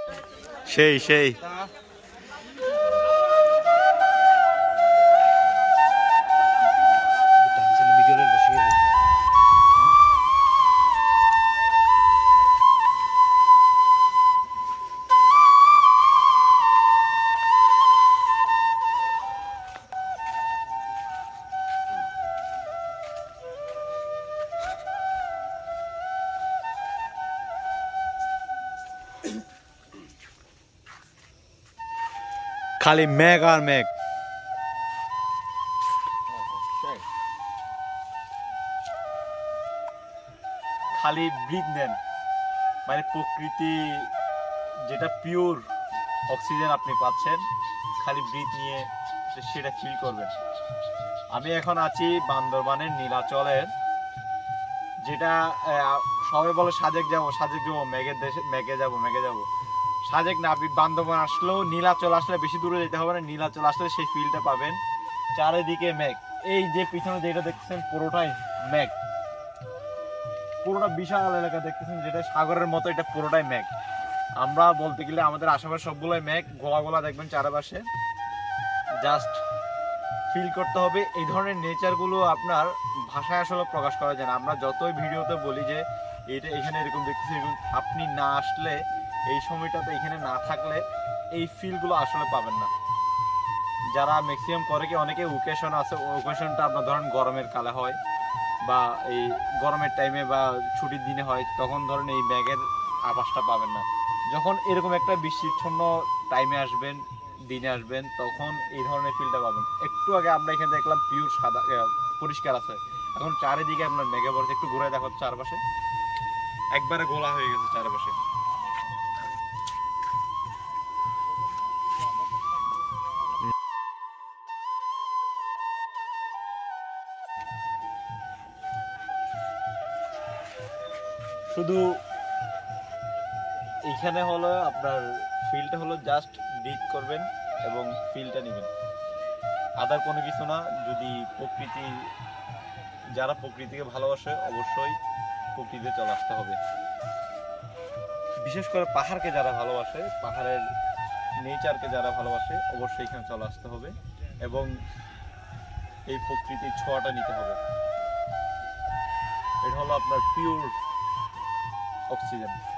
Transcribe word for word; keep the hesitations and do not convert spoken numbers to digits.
সেই সেই খালি মেঘ আর মেঘ। খালি ব্রিথ নেন, মানে প্রকৃতি যেটা পিওর অক্সিজেন আপনি পাচ্ছেন, খালি ব্রিথ নিয়ে সেটা ফিল করবেন। আমি এখন আছি বান্দরবানের নীলাচলের, যেটা সবাই বলে সাজেক যাবো সাজেক যাবো মেঘের দেশে, মেঘে যাবো মেঘে যাবো সাজেক না, আপনি বান্দরবান আসলেও নীলাচল আসলে বেশি দূরে যেতে হবে না, নীলাচল আসলে সেই ফিলটা পাবেন। চারিদিকে মেঘ, এই যে পিছনে যেটা দেখতেছেন পুরোটাই মেঘ, পুরোটা বিশাল এলাকা দেখতেছেন যেটা সাগরের মতো, এটা পুরোটাই মেঘ। আমরা বলতে গেলে আমাদের আশেপাশে সবগুলোই মেঘ, গোলা গোলা দেখবেন চারপাশে। জাস্ট ফিল করতে হবে। এই ধরনের নেচারগুলো আপনার ভাষায় আসলে প্রকাশ করা যায় না। আমরা যতই ভিডিওতে বলি যে এটা এখানে এরকম দেখতেছি, আপনি না আসলে, এই সময়টাতে এখানে না থাকলে এই ফিলগুলো আসলে পাবেন না। যারা ম্যাক্সিমাম করে কি, অনেকে ওকেশন আছে, ওকেশনটা আপনার ধরেন গরমের কালে হয় বা এই গরমের টাইমে বা ছুটির দিনে হয়, তখন ধরেন এই মেঘের আভাসটা পাবেন না। যখন এরকম একটা বৃষ্টিচ্ছন্ন টাইমে আসবেন, দিনে আসবেন, তখন এই ধরনের ফিলটা পাবেন। একটু আগে আমরা এখানে দেখলাম পিওর সাদা পরিষ্কার আছে, এখন চারিদিকে আপনার মেঘে পড়েছে। একটু ঘুরে দেখো চারপাশে, একবারে গোলা হয়ে গেছে চারপাশে। শুধু এইখানে হলো আপনার ফিলটা হলো জাস্ট ব্রিথ করবেন এবং ফিলটা নেবেন, আদার কোনো কিছু না। যদি প্রকৃতি, যারা প্রকৃতিকে ভালোবাসে অবশ্যই প্রকৃতিতে চলে আসতে হবে। বিশেষ করে পাহাড়কে যারা ভালোবাসে, পাহাড়ের নেচারকে যারা ভালোবাসে, অবশ্যই এখানে চলে আসতে হবে এবং এই প্রকৃতির ছোঁয়াটা নিতে হবে। এটা হলো আপনার পিওর অক্সিজেন।